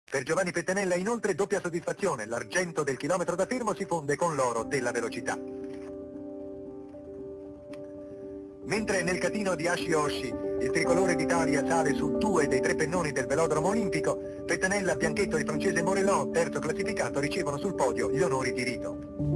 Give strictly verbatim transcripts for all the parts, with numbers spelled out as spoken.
Per Giovanni Pettenella inoltre doppia soddisfazione, l'argento del chilometro da fermo si fonde con l'oro della velocità. Mentre nel catino di Ashi Oshi il tricolore d'Italia sale su due dei tre pennoni del velodromo olimpico, Pettenella, Bianchetto e il francese Morellon, terzo classificato, ricevono sul podio gli onori di rito.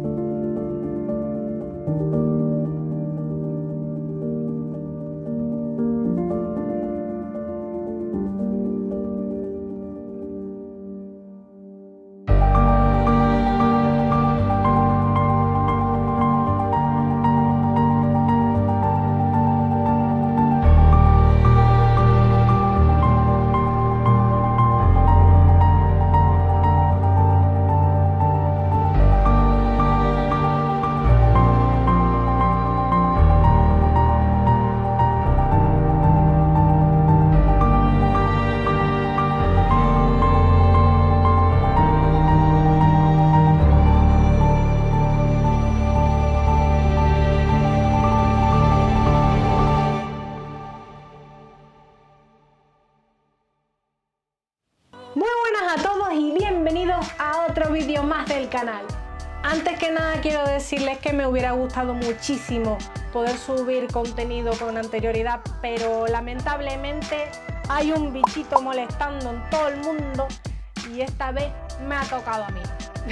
Muy buenas a todos y bienvenidos a otro vídeo más del canal. Antes que nada quiero decirles que me hubiera gustado muchísimo poder subir contenido con anterioridad, pero lamentablemente hay un bichito molestando en todo el mundo y esta vez me ha tocado a mí.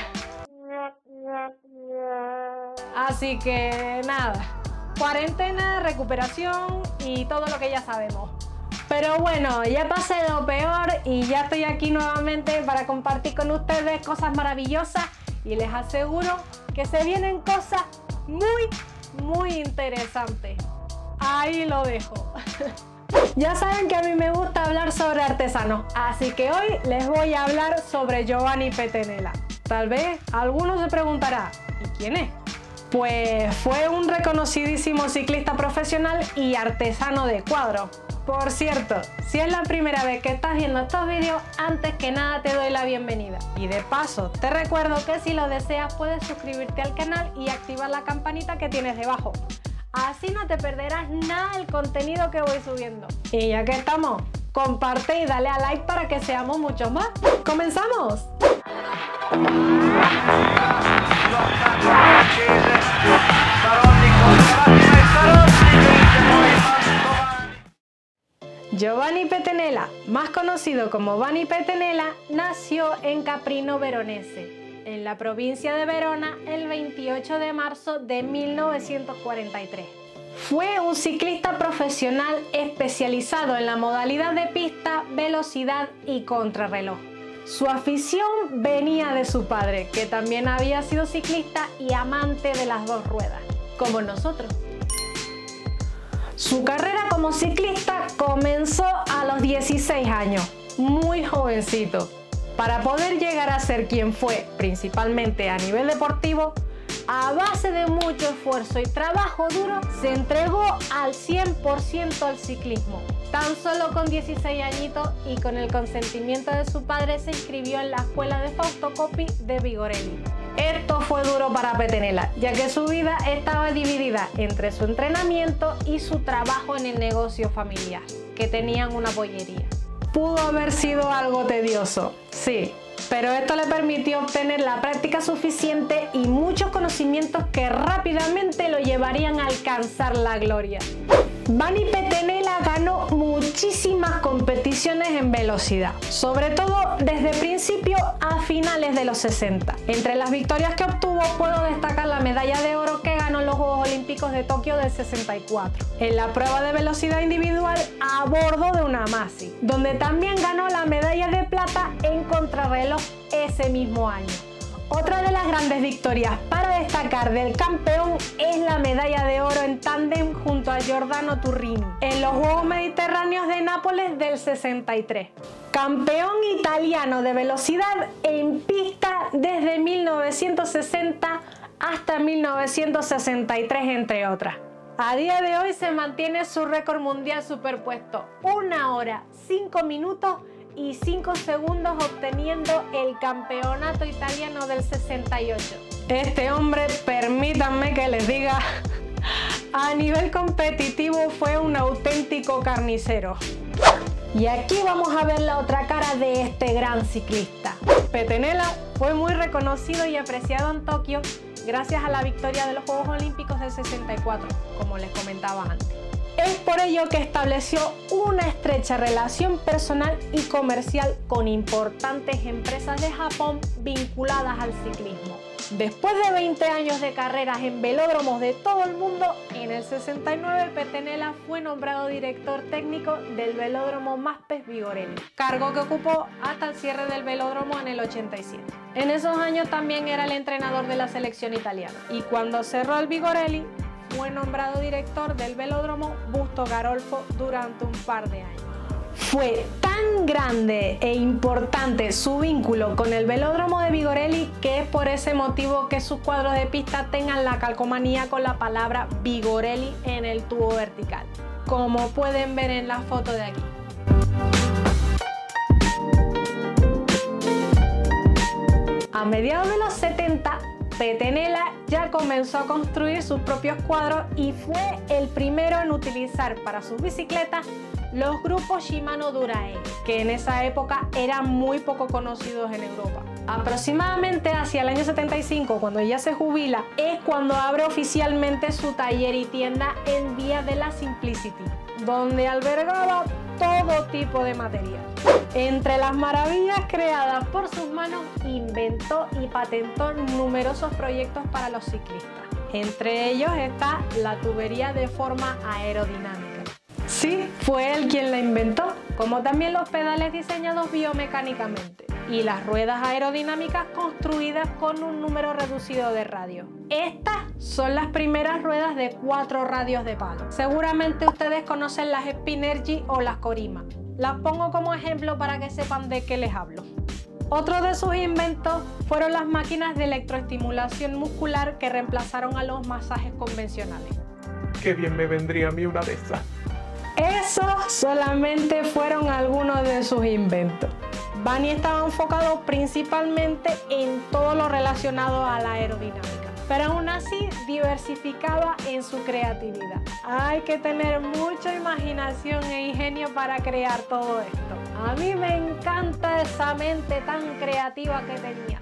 Así que nada, cuarentena, recuperación y todo lo que ya sabemos. Pero bueno, ya pasé lo peor y ya estoy aquí nuevamente para compartir con ustedes cosas maravillosas y les aseguro que se vienen cosas muy, muy interesantes. Ahí lo dejo. Ya saben que a mí me gusta hablar sobre artesanos, así que hoy les voy a hablar sobre Giovanni Pettenella. Tal vez alguno se preguntará, ¿y quién es? Pues fue un reconocidísimo ciclista profesional y artesano de cuadros. Por cierto, si es la primera vez que estás viendo estos vídeos, antes que nada te doy la bienvenida. Y de paso, te recuerdo que si lo deseas puedes suscribirte al canal y activar la campanita que tienes debajo. Así no te perderás nada del contenido que voy subiendo. Y ya que estamos, comparte y dale a like para que seamos muchos más. ¡Comenzamos! Giovanni Pettenella, más conocido como Vanni Pettenella, nació en Caprino Veronese, en la provincia de Verona, el veintiocho de marzo de mil novecientos cuarenta y tres. Fue un ciclista profesional especializado en la modalidad de pista, velocidad y contrarreloj. Su afición venía de su padre, que también había sido ciclista y amante de las dos ruedas, como nosotros. Su carrera como ciclista comenzó a los dieciséis años, muy jovencito. Para poder llegar a ser quien fue, principalmente a nivel deportivo, a base de mucho esfuerzo y trabajo duro, se entregó al cien por ciento al ciclismo. Tan solo con dieciséis añitos y con el consentimiento de su padre se inscribió en la escuela de Fausto Coppi de Vigorelli. Esto fue duro para Pettenella, ya que su vida estaba dividida entre su entrenamiento y su trabajo en el negocio familiar, que tenían una pollería. Pudo haber sido algo tedioso, sí, pero esto le permitió obtener la práctica suficiente y muchos conocimientos que rápidamente lo llevarían a alcanzar la gloria. Vanni Pettenella ganó muchísimas competiciones en velocidad, sobre todo desde principios a finales de los sesenta. Entre las victorias que obtuvo puedo destacar la medalla de oro que ganó en los Juegos Olímpicos de Tokio del sesenta y cuatro, en la prueba de velocidad individual a bordo de una Masi, donde también ganó la medalla de plata en contrarreloj ese mismo año. Otra de las grandes victorias para destacar del campeón es la medalla de oro en tándem junto a Giordano Turrini en los Juegos Mediterráneos de Nápoles del sesenta y tres. Campeón italiano de velocidad en pista desde mil novecientos sesenta hasta mil novecientos sesenta y tres, entre otras. A día de hoy se mantiene su récord mundial superpuesto, una hora, cinco minutos y cinco segundos, obteniendo el campeonato italiano del sesenta y ocho. Este hombre, permítanme que les diga, a nivel competitivo fue un auténtico carnicero. Y aquí vamos a ver la otra cara de este gran ciclista. Pettenella fue muy reconocido y apreciado en Tokio gracias a la victoria de los Juegos Olímpicos del sesenta y cuatro, como les comentaba antes. Es por ello que estableció una estrecha relación personal y comercial con importantes empresas de Japón vinculadas al ciclismo. Después de veinte años de carreras en velódromos de todo el mundo, en el sesenta y nueve Pettenella fue nombrado director técnico del velódromo Maspes Vigorelli, cargo que ocupó hasta el cierre del velódromo en el ochenta y siete. En esos años también era el entrenador de la selección italiana, y cuando cerró el Vigorelli fue nombrado director del velódromo Busto Garolfo durante un par de años. Fue tan grande e importante su vínculo con el velódromo de Vigorelli que es por ese motivo que sus cuadros de pista tengan la calcomanía con la palabra Vigorelli en el tubo vertical, como pueden ver en la foto de aquí. A mediados de los setenta, Pettenella ya comenzó a construir sus propios cuadros y fue el primero en utilizar para sus bicicletas los grupos Shimano Dura-Ace, que en esa época eran muy poco conocidos en Europa. Aproximadamente hacia el año setenta y cinco, cuando ya se jubila, es cuando abre oficialmente su taller y tienda en Vía de la Simplicity, donde albergaba todo tipo de material. Entre las maravillas creadas por sus manos, inventó y patentó numerosos proyectos para los ciclistas. Entre ellos está la tubería de forma aerodinámica. Sí, fue él quien la inventó, como también los pedales diseñados biomecánicamente y las ruedas aerodinámicas construidas con un número reducido de radios. Estas son las primeras ruedas de cuatro radios de palo. Seguramente ustedes conocen las Spinergy o las Corima. Las pongo como ejemplo para que sepan de qué les hablo. Otro de sus inventos fueron las máquinas de electroestimulación muscular que reemplazaron a los masajes convencionales. Qué bien me vendría a mí una de esas. Esos solamente fueron algunos de sus inventos. Bani estaba enfocado principalmente en todo lo relacionado a la aerodinámica, pero aún así diversificaba en su creatividad. Hay que tener mucha imaginación e ingenio para crear todo esto. A mí me encanta esa mente tan creativa que tenía.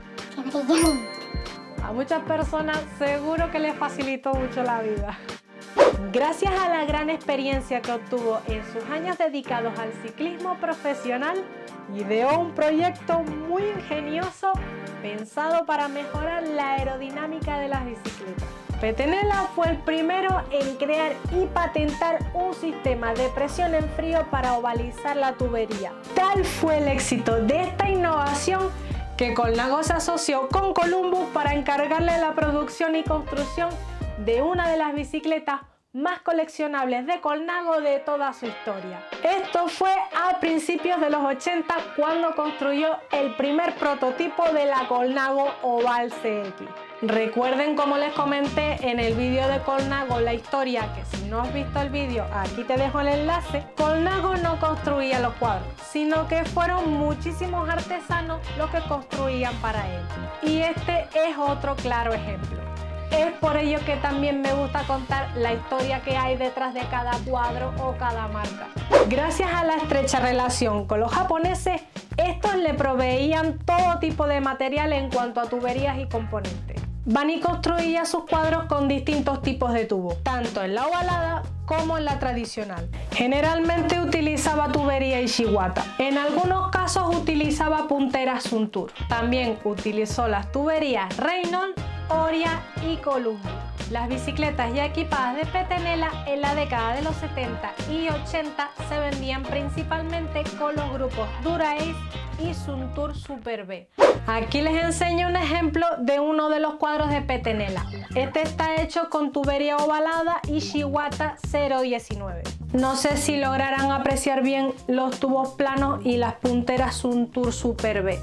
A muchas personas seguro que les facilitó mucho la vida. Gracias a la gran experiencia que obtuvo en sus años dedicados al ciclismo profesional, ideó un proyecto muy ingenioso pensado para mejorar la aerodinámica de las bicicletas. Pettenella fue el primero en crear y patentar un sistema de presión en frío para ovalizar la tubería. Tal fue el éxito de esta innovación que Colnago se asoció con Columbus para encargarle la producción y construcción de una de las bicicletas más coleccionables de Colnago de toda su historia. Esto fue a principios de los ochenta cuando construyó el primer prototipo de la Colnago Oval C X. Recuerden, como les comenté en el vídeo de Colnago, la historia, que si no has visto el vídeo, aquí te dejo el enlace. Colnago no construía los cuadros, sino que fueron muchísimos artesanos los que construían para él. Y este es otro claro ejemplo. Es por ello que también me gusta contar la historia que hay detrás de cada cuadro o cada marca. Gracias a la estrecha relación con los japoneses, estos le proveían todo tipo de material en cuanto a tuberías y componentes. Bani construía sus cuadros con distintos tipos de tubo, tanto en la ovalada como en la tradicional. Generalmente utilizaba tubería Ishiwata. En algunos casos utilizaba punteras Suntour. También utilizó las tuberías Reynolds, Oria y Columbus. Las bicicletas ya equipadas de Pettenella en la década de los setenta y ochenta se vendían principalmente con los grupos Dura-Ace y Suntour Super B. Aquí les enseño un ejemplo de uno de los cuadros de Pettenella. Este está hecho con tubería ovalada Ishiwata cero diecinueve. No sé si lograrán apreciar bien los tubos planos y las punteras Suntour Super B.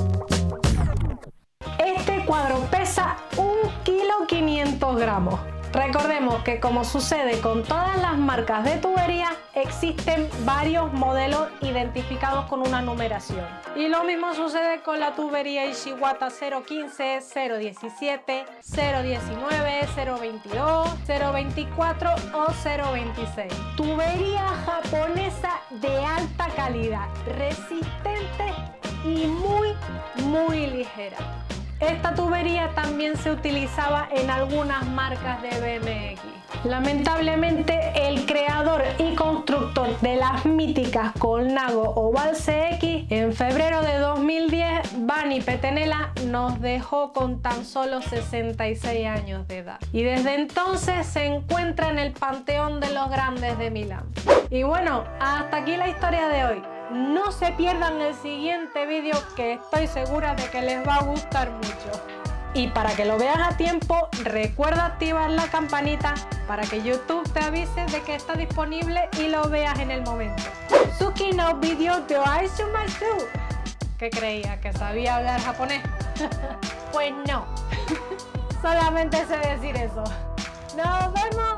Este cuadro pesa un kilo quinientos gramos. Recordemos que, como sucede con todas las marcas de tubería, existen varios modelos identificados con una numeración. Y lo mismo sucede con la tubería Ishiwata cero quince, cero diecisiete, cero diecinueve, cero veintidós, cero veinticuatro o cero veintiséis. Tubería japonesa de alta calidad, resistente y muy, muy ligera. Esta tubería también se utilizaba en algunas marcas de B M X. Lamentablemente, el creador y constructor de las míticas Colnago o Valse X, en febrero de dos mil diez, Bani Pettenella, nos dejó con tan solo sesenta y seis años de edad. Y desde entonces se encuentra en el panteón de los grandes de Milán. Y bueno, hasta aquí la historia de hoy. No se pierdan el siguiente vídeo, que estoy segura de que les va a gustar mucho. Y para que lo veas a tiempo, recuerda activar la campanita para que YouTube te avise de que está disponible y lo veas en el momento. Suki no video de Aisumasu. ¿Qué creía? ¿Que sabía hablar japonés? Pues no. Solamente sé decir eso. ¡Nos vemos!